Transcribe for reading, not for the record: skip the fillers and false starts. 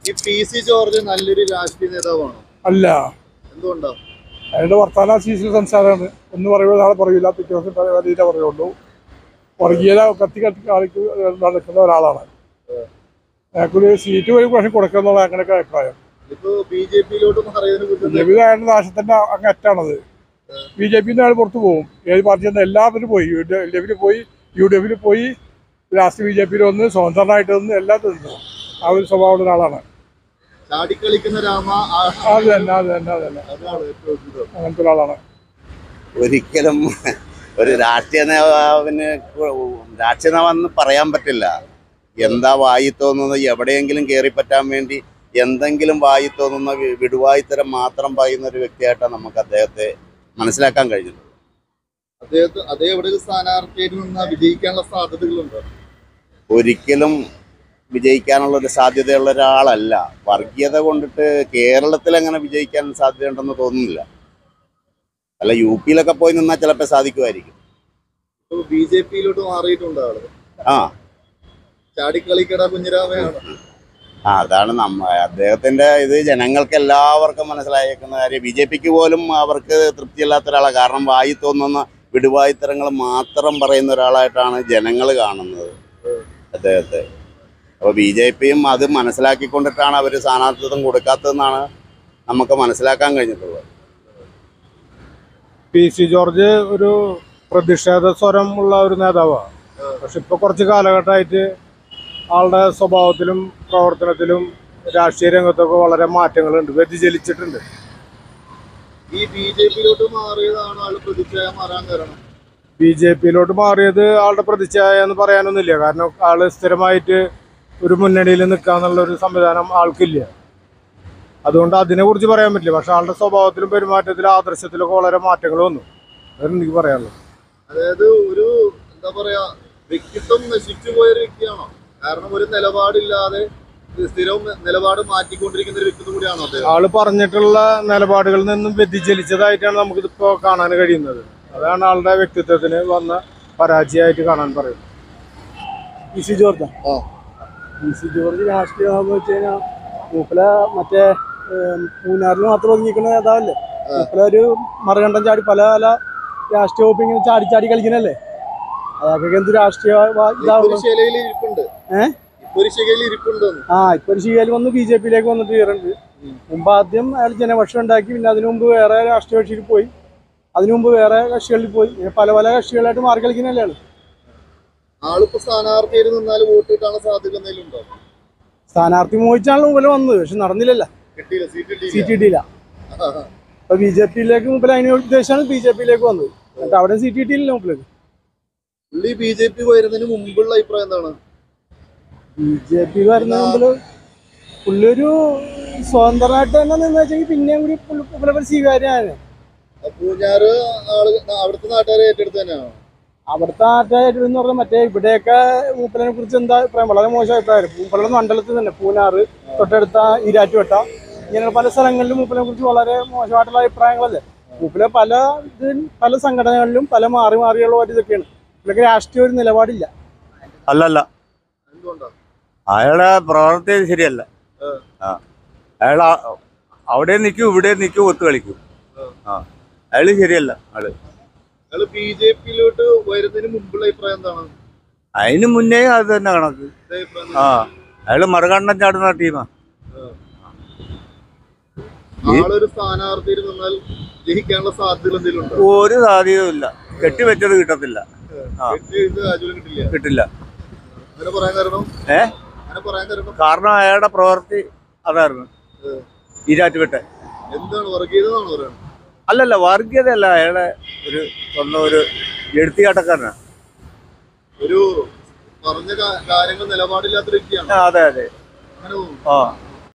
ഈ PC George നല്ലൊരു രാഷ്ട്രീയ നേതാവാണോ? അല്ല. എന്തുകൊണ്ടാ? അയാളുടെ വർത്തമാന ശീശിൽ സംസാരമാണ്. ഒന്ന് പറയുമ്പോൾ നാളെ പറയില്ല, പിറ്റേ ദിവസം രീതിയിലേ പറയുള്ളൂ. വർഗീയത കത്തി ആൾക്ക് നടക്കുന്ന ഒരാളാണ്. അയാൾക്കൊരു സീറ്റ് വഴി പക്ഷെ കൊടുക്കുന്നുള്ള അങ്ങനെയൊക്കെ അഭിപ്രായം. BJP അയാളുടെ നാശത്തിന്റെ അങ്ങ് അറ്റാണത്. BJP അയാൾ പുറത്തു പോകും. ഏത് പാർട്ടിയിൽ നിന്ന് എല്ലാവരും പോയി. LDF പോയി, UDF പോയി, ലാസ്റ്റ് BJP വന്ന് സ്വതന്ത്രമായിട്ട് വന്ന് എല്ലാം തന്നു. ആ ഒരു സ്വഭാവമുള്ള ഒരാളാണ്. അത് തന്നെ അങ്ങനത്തെ ഒരാളാണ്. ഒരിക്കലും ഒരു രാഷ്ട്രീയ നേതാവെന്ന് പറയാൻ പറ്റില്ല. എന്താ വായി തോന്നുന്നത്, എവിടെയെങ്കിലും കയറിപ്പറ്റാൻ വേണ്ടി എന്തെങ്കിലും വായി തോന്നുന്ന വിടുവായിത്തരം മാത്രം പറയുന്ന ഒരു വ്യക്തിയായിട്ടാണ് നമുക്ക് അദ്ദേഹത്തെ മനസ്സിലാക്കാൻ കഴിഞ്ഞത്. ഒരിക്കലും വിജയിക്കാനുള്ള ഒരു സാധ്യതയുള്ള ഒരാളല്ല. വർഗീയത കൊണ്ടിട്ട് കേരളത്തിൽ അങ്ങനെ വിജയിക്കാൻ സാധ്യതയുണ്ടെന്ന് തോന്നുന്നില്ല. അല്ല, UP-യിലൊക്കെ പോയി നിന്നാൽ ചിലപ്പോൾ സാധിക്കുമായിരിക്കും. BJP-യിലോട്ട് മാറിയിട്ടുണ്ട് ആള്. ചാടിക്കളിക്കട കുഞ്ഞിരാമയാണ്. അതാണ് അദ്ദേഹത്തിന്റെ ഇത് ജനങ്ങൾക്ക് എല്ലാവർക്കും മനസ്സിലായേക്കുന്ന കാര്യം. BJP-ക്ക് പോലും അവർക്ക് തൃപ്തിയില്ലാത്ത ഒരാളാണ്. കാരണം വായി തോന്നുന്ന വിടുവായിത്തരങ്ങൾ മാത്രം പറയുന്ന ഒരാളായിട്ടാണ് ജനങ്ങൾ കാണുന്നത് അദ്ദേഹത്തെ. അപ്പോൾ BJP-യും അത് മനസ്സിലാക്കിക്കൊണ്ടിട്ടാണ് അവർ സ്ഥാനാർത്ഥിത്വം കൊടുക്കാത്തതെന്നാണ് നമുക്ക് മനസ്സിലാക്കാൻ കഴിഞ്ഞിട്ടുള്ളത്. PC ജോർജ് ഒരു പ്രതിഷേധ സ്വരമുള്ള ഒരു നേതാവാണ്. പക്ഷെ ഇപ്പോൾ കുറച്ച് കാലഘട്ടമായിട്ട് ആളുടെ സ്വഭാവത്തിലും പ്രവർത്തനത്തിലും രാഷ്ട്രീയ രംഗത്തൊക്കെ വളരെ മാറ്റങ്ങളുണ്ട്, വ്യതിചലിച്ചിട്ടുണ്ട്. ഈ BJP-യിലോട്ട് മാറിയതാണ് ആള് പ്രതിച്ഛായ മാറാൻ കാരണം. BJP-യിലോട്ട് മാറിയത് ആളുടെ പ്രതിച്ഛായ എന്ന് പറയാനൊന്നുമില്ല. കാരണം ആള് സ്ഥിരമായിട്ട് ഒരു മുന്നണിയിൽ നിൽക്കാന്നുള്ളൊരു സംവിധാനം ആൾക്കില്ല. അതുകൊണ്ട് അതിനെക്കുറിച്ച് പറയാൻ പറ്റില്ല. പക്ഷെ ആളുടെ സ്വഭാവത്തിലും പെരുമാറ്റത്തിലും ആദർശത്തിലൊക്കെ വളരെ മാറ്റങ്ങൾ വന്നു. അതാണ് എനിക്ക് പറയാനുള്ളത്. അതായത് ഒരു എന്താ പറയാ, വ്യക്തിത്വം നശിച്ചു പോയൊരു വ്യക്തിയാണോ? കാരണം ഒരു നിലപാടില്ലാതെ സ്ഥിരവും നിലപാട് മാറ്റിക്കൊണ്ടിരിക്കുന്ന ഒരു വ്യക്തിത്വം കൂടിയാണോ അദ്ദേഹം? ആള് പറഞ്ഞിട്ടുള്ള നിലപാടുകളിൽ നിന്നും വ്യതിചലിച്ചതായിട്ടാണ് നമുക്കിതിപ്പോ കാണാൻ കഴിയുന്നത്. അതാണ് ആളുടെ വ്യക്തിത്വത്തിന് വന്ന പരാജയമായിട്ട് കാണാൻ പറയുന്നത്. PC ജോർജ് രാഷ്ട്രീയമാണെന്ന് വെച്ച് കഴിഞ്ഞാൽ മൂപ്പല മറ്റേ മൂന്നാറിൽ മാത്രം ഒതുങ്ങിക്കുന്ന നേതാവല്ലേ. മൂപ്പല ഒരു മറുകണ്ഠം ചാടി പല പല രാഷ്ട്രീയ വകുപ്പ് ഇങ്ങനെ ചാടി കളിക്കുന്നല്ലേ. അയാൾക്കൊക്കെ എന്ത് രാഷ്ട്രീയ ഇപ്പൊ ഒരു ശീലയിൽ വന്ന് BJP-യിലേക്ക് വന്നിട്ട് കയറുന്നുണ്ട്. മുമ്പ് ആദ്യം അയാൾ ജനപക്ഷം ഉണ്ടാക്കി, പിന്നെ അതിനു മുമ്പ് വേറെ രാഷ്ട്രീയ കക്ഷിയിൽ പോയി, അതിനു മുമ്പ് വേറെ കക്ഷികളിൽ പോയി, പല പല കക്ഷികളായിട്ട് മാറി കളിക്കുന്നല്ലേ ആള്. ആളിപ്പോ സ്ഥാനാർത്ഥിയായിട്ട് നിന്നാലും വോട്ട് കിട്ടാനുള്ള സാധ്യത എന്തെങ്കിലും ഉണ്ടോ? സ്ഥാനാർത്ഥി മോഹിച്ചാണ് മുമ്പിൽ വന്നത്, പക്ഷെ നടന്നില്ലല്ലോ, സീറ്റ് കിട്ടിയില്ല. അപ്പൊ BJP-യിലേക്ക് മുമ്പിൽ അതിന് ഉദ്ദേശമാണ് BJP-യിലേക്ക് വന്നത്. എന്നിട്ട് അവിടെ സീറ്റ് കിട്ടിയില്ല മുമ്പിലേക്ക്. BJP വരുന്നതിന് മുമ്പുള്ള അഭിപ്രായം എന്താണ്? BJP വരുന്നതിന് മുമ്പിൽ പുള്ളി ഒരു സ്വതന്ത്രമായിട്ട് തന്നെ നിന്ന് വെച്ചെങ്കിൽ പിന്നെയും കൂടി പുള്ളിപ്പോ സ്വീകാര്യമാണ്. അവിടുത്തെ നാട്ടുകാരെ ഏറ്റെടുത്ത് തന്നെയാണോ? അവിടുത്തെ നാട്ടുകാരെന്ന് പറഞ്ഞാൽ മറ്റേ ഇവിടെയൊക്കെ മൂപ്പലിനെ കുറിച്ച് എന്താ അഭിപ്രായം? വളരെ മോശം അഭിപ്രായം. മൂപ്പലുള്ള മണ്ഡലത്തിൽ തന്നെ പൂനാറ്, തൊട്ടടുത്ത ഈരാറ്റുപേട്ട, ഇങ്ങനെ പല സ്ഥലങ്ങളിലും മൂപ്പലിനെ കുറിച്ച് വളരെ മോശമായിട്ടുള്ള അഭിപ്രായങ്ങളല്ലേ. മൂപ്പലെ പല സംഘടനകളിലും പല മാറിയുള്ള ഇതൊക്കെയാണ്. പുള്ളിക്ക് രാഷ്ട്രീയ ഒരു നിലപാടില്ല. അല്ലല്ല, അയാളെ പ്രവർത്തി ശരിയല്ല. അയാൾ അവിടെ നിൽക്കും, ഇവിടെ നിൽക്കും, ഒത്തു കളിക്കും. അയാള് ശരിയല്ല. BJP-യിലോട്ട് വരുന്നതിന് മുമ്പുള്ള അഭിപ്രായം എന്താണ്? അതിന് മുന്നേ അത് തന്നെ കണക്ക്. അയാള് മറുകണ്ഠം ചാടുന്ന ടീമാ. ആളൊരു സ്ഥാനാർത്ഥി നിന്നാൽ ജയിക്കാനുള്ള സാധ്യത എന്തെങ്കിലും ഉണ്ടോ? ഒരു സാധ്യതയും ഇല്ല. കെട്ടിവെച്ചത് കിട്ടത്തില്ല, കിട്ടില്ല. കാരണം അയാളുടെ പ്രവൃത്തി അതായിരുന്നു. ഈരാറ്റുപേട്ട എന്താണ് വർഗീയത? അല്ലല്ല, വർഗീയതയല്ല. അയാളെ ഒരു സ്വന്തം ഒരു എഴുത്തിയാട്ടക്കാരനാണ്. ഒരു പറഞ്ഞ കാര്യങ്ങൾ നിലപാടില്ലാത്ത വ്യക്തിയാണ്. അതെ അതെ.